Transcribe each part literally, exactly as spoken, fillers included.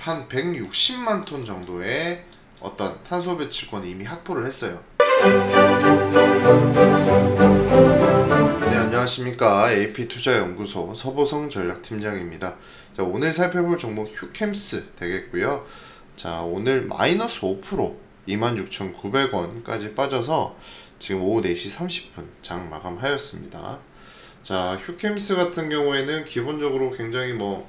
한 백육십만 톤 정도의 어떤 탄소 배출권을 이미 확보를 했어요. 네, 안녕하십니까. 에이피투자연구소 서보성 전략팀장입니다. 자, 오늘 살펴볼 종목 휴캠스 되겠고요. 자, 오늘 마이너스 오 퍼센트 이만 육천구백 원까지 빠져서 지금 오후 네 시 삼십 분 장 마감하였습니다. 자, 휴캠스 같은 경우에는 기본적으로 굉장히 뭐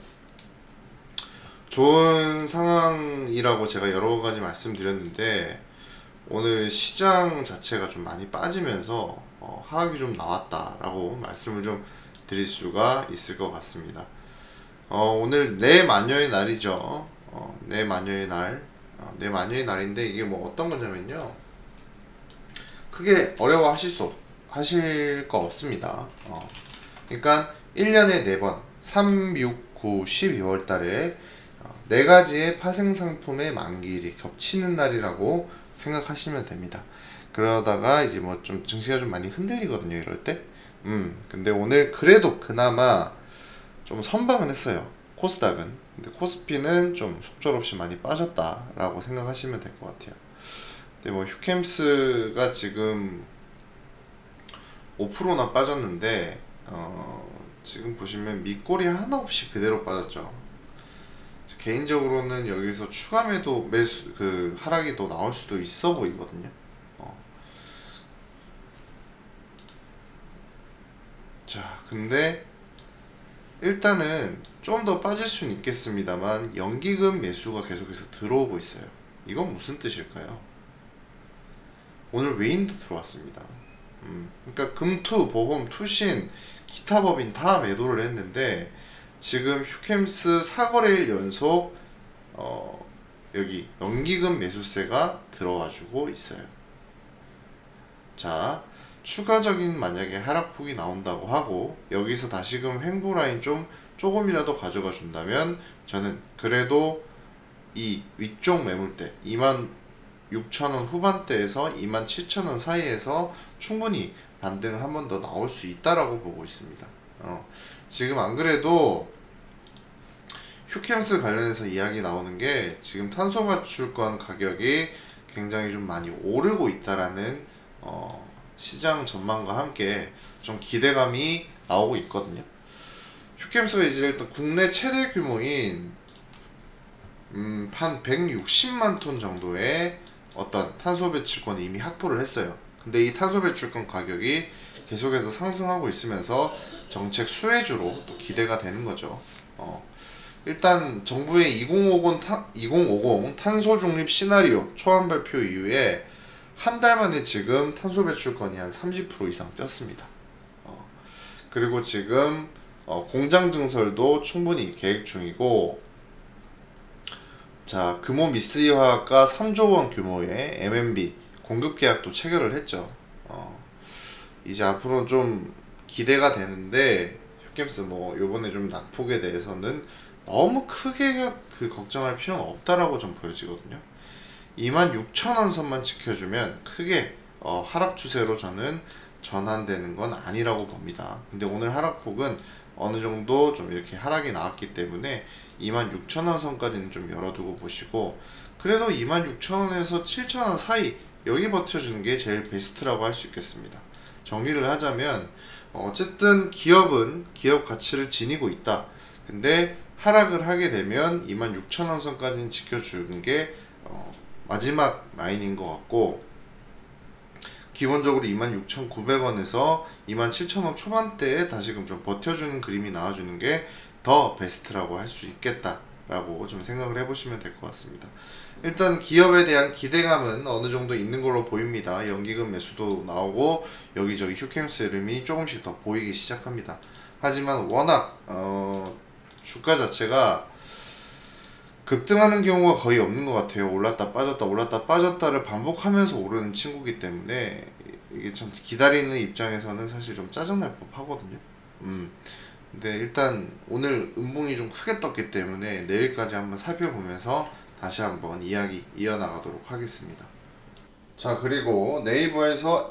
좋은 상황이라고 제가 여러 가지 말씀드렸는데, 오늘 시장 자체가 좀 많이 빠지면서 어, 하락이 좀 나왔다라고 말씀을 좀 드릴 수가 있을 것 같습니다. 어, 오늘 내 마녀의 날이죠. 어, 내 마녀의 날, 어, 내 마녀의 날인데 이게 뭐 어떤 거냐면요, 크게 어려워하실 수 하실 거 없습니다. 어, 그러니까 일 년에 네 번 삼, 육, 구, 십이월 달에 네 가지의 파생상품의 만기일이 겹치는 날이라고 생각하시면 됩니다. 그러다가 이제 뭐 좀 증시가 좀 많이 흔들리거든요, 이럴 때. 음, 근데 오늘 그래도 그나마 좀 선방은 했어요, 코스닥은. 근데 코스피는 좀 속절없이 많이 빠졌다라고 생각하시면 될 것 같아요. 근데 뭐 휴캠스가 지금 오 퍼센트나 빠졌는데, 어, 지금 보시면 밑꼬리 하나 없이 그대로 빠졌죠. 개인적으로는 여기서 추가 매도 매수 그 하락이 더 나올 수도 있어 보이거든요. 어. 자, 근데 일단은 좀 더 빠질 수는 있겠습니다만 연기금 매수가 계속해서 들어오고 있어요. 이건 무슨 뜻일까요? 오늘 외인도 들어왔습니다. 음, 그러니까 금투, 보험, 투신, 기타 법인 다 매도를 했는데, 지금 휴캠스 사 거래일 연속 어, 여기 연기금 매수세가 들어와주고 있어요. 자, 추가적인 만약에 하락폭이 나온다고 하고 여기서 다시금 횡보 라인 좀 조금이라도 가져가 준다면, 저는 그래도 이 위쪽 매물대 이만 육천 원 후반대에서 이만 칠천 원 사이에서 충분히 반등 한 번 더 나올 수 있다라고 보고 있습니다. 어, 지금 안 그래도 휴캠스 관련해서 이야기 나오는 게, 지금 탄소 배출권 가격이 굉장히 좀 많이 오르고 있다라는 어, 시장 전망과 함께 좀 기대감이 나오고 있거든요. 휴캠스가 이제 일단 국내 최대 규모인 음, 한 백육십만 톤 정도의 어떤 탄소 배출권을 이미 확보를 했어요. 근데 이 탄소 배출권 가격이 계속해서 상승하고 있으면서 정책 수혜주로 또 기대가 되는 거죠. 어, 일단 정부의 이천오십, 타, 이천오십 탄소 중립 시나리오 초안 발표 이후에 한 달 만에 지금 탄소 배출권이 한 삼십 퍼센트 이상 뛰었습니다. 어, 그리고 지금 어, 공장 증설도 충분히 계획 중이고, 자, 금호 미쓰이 화학과 삼조 원 규모의 엠엠비 공급 계약도 체결을 했죠. 어, 이제 앞으로 좀 기대가 되는데, 휴캠스 뭐 요번에 좀 낙폭에 대해서는 너무 크게 그 걱정할 필요는 없다라고 좀 보여지거든요. 이만 육천 원 선만 지켜주면 크게 어, 하락 추세로 저는 전환되는 건 아니라고 봅니다. 근데 오늘 하락폭은 어느 정도 좀 이렇게 하락이 나왔기 때문에 이만 육천 원 선까지는 좀 열어두고 보시고, 그래도 이만 육천 원에서 칠천 원 사이 여기 버텨주는 게 제일 베스트라고 할 수 있겠습니다. 정리를 하자면 어쨌든 기업은 기업 가치를 지니고 있다. 근데 하락을 하게 되면 이만 육천 원 선까지는 지켜주는 게 어, 마지막 라인인 것 같고, 기본적으로 이만 육천구백 원에서 이만 칠천 원 초반대에 다시금 좀 버텨주는 그림이 나와주는 게 더 베스트라고 할 수 있겠다라고 좀 생각을 해보시면 될 것 같습니다. 일단 기업에 대한 기대감은 어느 정도 있는 걸로 보입니다. 연기금 매수도 나오고 여기저기 휴캠스 이름이 조금씩 더 보이기 시작합니다. 하지만 워낙 어, 주가 자체가 급등하는 경우가 거의 없는 것 같아요. 올랐다 빠졌다 올랐다 빠졌다를 반복하면서 오르는 친구기 때문에 이게 참 기다리는 입장에서는 사실 좀 짜증날 법 하거든요. 음. 근데 일단 오늘 음봉이 좀 크게 떴기 때문에 내일까지 한번 살펴보면서 다시 한번 이야기 이어나가도록 하겠습니다. 자, 그리고 네이버에서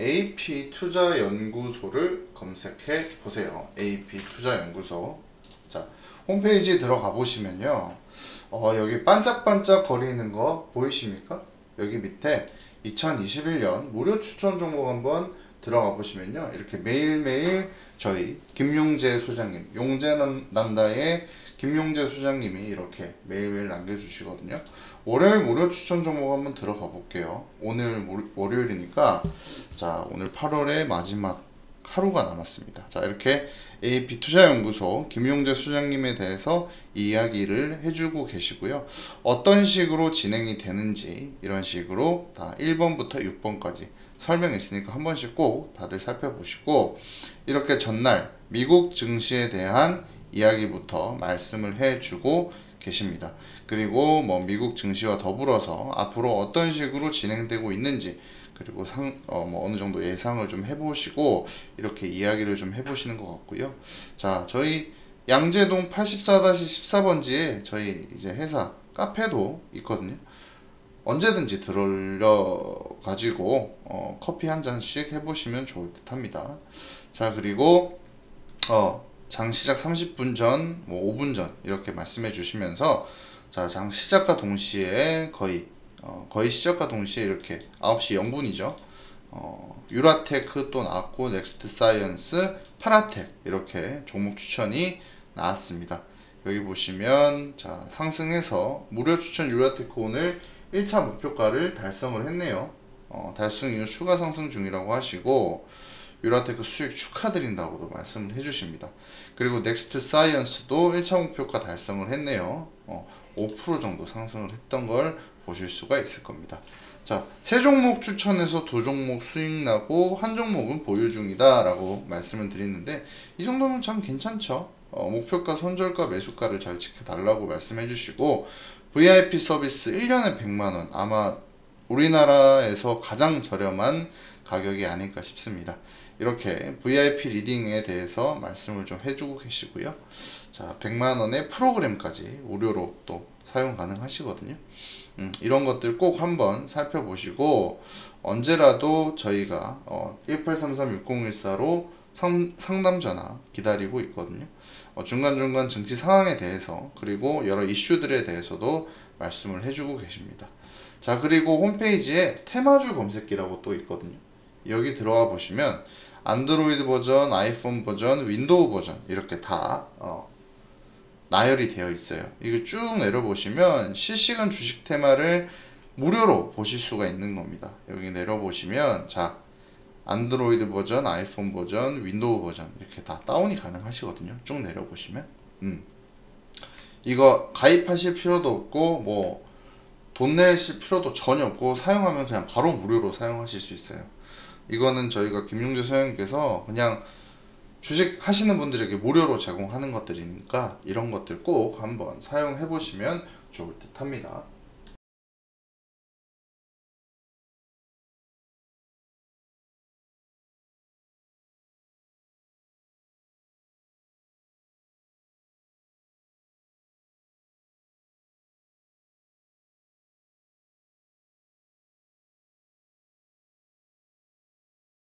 에이피투자연구소를 검색해 보세요. 에이피투자연구소. 자, 홈페이지 들어가 보시면요. 어, 여기 반짝반짝 거리는 거 보이십니까? 여기 밑에 이천이십일 년 무료 추천 종목 한번 들어가 보시면요. 이렇게 매일매일 저희 김용재 소장님, 용재난다의 김용재 소장님이 이렇게 매일매일 남겨주시거든요. 월요일 무료 추천 종목 한번 들어가 볼게요. 오늘 월요일이니까 자, 오늘 팔월의 마지막 하루가 남았습니다. 자, 이렇게 에이피 투자연구소 김용재 소장님에 대해서 이야기를 해주고 계시고요. 어떤 식으로 진행이 되는지 이런 식으로 다 일 번부터 육 번까지 설명이 있으니까 한 번씩 꼭 다들 살펴보시고, 이렇게 전날 미국 증시에 대한 이야기부터 말씀을 해주고 계십니다. 그리고 뭐 미국 증시와 더불어서 앞으로 어떤 식으로 진행되고 있는지, 그리고 상, 어, 뭐 어느 정도 예상을 좀 해보시고 이렇게 이야기를 좀 해보시는 것 같고요. 자, 저희 양재동 팔십사 십사 번지에 저희 이제 회사 카페도 있거든요. 언제든지 들어올려 가지고 어, 커피 한 잔씩 해보시면 좋을 듯 합니다. 자, 그리고 어, 장 시작 삼십 분 전, 뭐 오 분 전 이렇게 말씀해 주시면서, 자, 장 시작과 동시에 거의 어, 거의 시작과 동시에 이렇게 아홉 시 영 분이죠. 어, 유라테크 또 나왔고, 넥스트 사이언스, 파라텍 이렇게 종목 추천이 나왔습니다. 여기 보시면 자, 상승해서 무료 추천 유라테크 오늘 일 차 목표가를 달성을 했네요. 어, 달성 이후 추가 상승 중이라고 하시고, 유라테크 수익 축하드린다고도 말씀을 해주십니다. 그리고 넥스트 사이언스도 일 차 목표가 달성을 했네요. 어, 오 퍼센트 정도 상승을 했던 걸 보실 수가 있을 겁니다. 자, 세 종목 추천해서 두 종목 수익 나고 한 종목은 보유 중이다 라고 말씀을 드리는데, 이 정도면 참 괜찮죠. 어, 목표가, 손절가, 매수가를 잘 지켜달라고 말씀해 주시고, 브이아이피 서비스 일 년에 백만 원, 아마 우리나라에서 가장 저렴한 가격이 아닐까 싶습니다. 이렇게 브이아이피 리딩에 대해서 말씀을 좀 해주고 계시고요. 자, 백만 원의 프로그램까지 무료로 또 사용 가능하시거든요. 음, 이런 것들 꼭 한번 살펴보시고, 언제라도 저희가 어, 일팔삼삼 육공일사로 상, 상담 전화 기다리고 있거든요. 어, 중간중간 증시 상황에 대해서, 그리고 여러 이슈들에 대해서도 말씀을 해주고 계십니다. 자, 그리고 홈페이지에 테마주 검색기라고 또 있거든요. 여기 들어와 보시면 안드로이드 버전, 아이폰 버전, 윈도우 버전 이렇게 다 어, 나열이 되어 있어요. 이거 쭉 내려보시면 실시간 주식 테마를 무료로 보실 수가 있는 겁니다. 여기 내려보시면 자, 안드로이드 버전, 아이폰 버전, 윈도우 버전 이렇게 다 다운이 가능하시거든요. 쭉 내려보시면 음. 이거 가입하실 필요도 없고 뭐 돈 내실 필요도 전혀 없고, 사용하면 그냥 바로 무료로 사용하실 수 있어요. 이거는 저희가 김용재 소장님께서 그냥 주식 하시는 분들에게 무료로 제공하는 것들이니까 이런 것들 꼭 한번 사용해 보시면 좋을 듯 합니다.